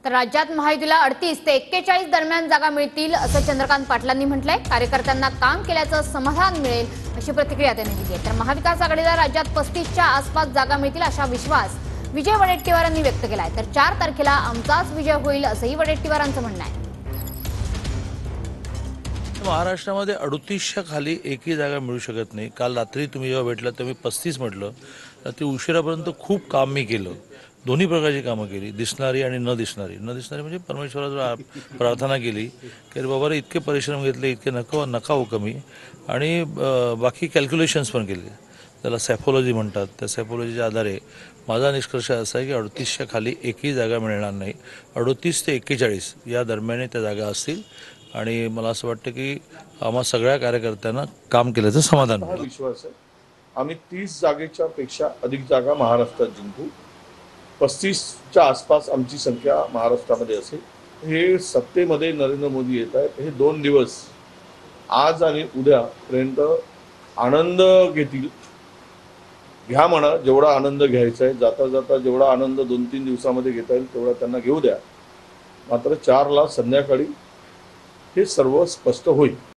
तर राज्यात महायुतीला 38 ते 41 दरम्यान जागा मिळतील असं चंद्रकांत पाटलांनी म्हटलंय। कार्यकर्त्यांना काम केल्याचं समाधान मिळेल अशी प्रतिक्रिया त्यांनी दिली आहे। तर महाविकास आघाडीला राज्यात 35च्या आसपास जागा मिळतील असा विश्वास विजय वडेट्टीवारांनी व्यक्त केलाय। तर 4 तारखेला आमचाच विजय होईल असंही वडेट्टीवारांचं म्हणणं आहे। महाराष्ट्रामध्ये 38च्या खाली एकही जागा मिळू शकत नाही। काल रात्री तुम्ही जेव्हा भेटला तेव्हा मी 35 म्हटलं। रात्री उशिरापर्यंत खूप काम मी केलं, दोन्ही प्रकारची कामं केली, दिसणारी आणि न दिसणारी म्हणजे परमेश्वराजवळ प्रार्थना केली की अरे बाबा रे, इतके परिश्रम घेतले, इतके नका हो कमी, आणि बाकी कॅल्क्युलेशन्स पण केले, त्याला सॅफोलॉजी म्हणतात। त्या सॅफोलॉजीच्या आधारे माझा निष्कर्ष असा आहे की 38च्या खाली एकही जागा मिळणार नाही। 38 ते 41 या दरम्यान त्या जागा असतील आणि मला असं वाटतं की आम्हा सगळ्या कार्यकर्त्यांना काम केल्याचं समाधान मिळेल। विश्वास आहे आम्ही 30 जागेच्या पेक्षा अधिक जागा महाराष्ट्रात जिंकू। 35च्या आसपास आमची संख्या महाराष्ट्रामध्ये असेल। हे सत्तेमध्ये नरेंद्र मोदी येत आहेत, हे 2 दिवस आज आणि उद्यापर्यंत आनंद घेतील। घ्या म्हणा, जेवढा आनंद घ्यायचा आहे, जाता जाता जेवढा आनंद 2-3 दिवसामध्ये घेता येईल तेवढा त्यांना घेऊ द्या। मात्र 4ला संध्याकाळी हे सर्व स्पष्ट होईल।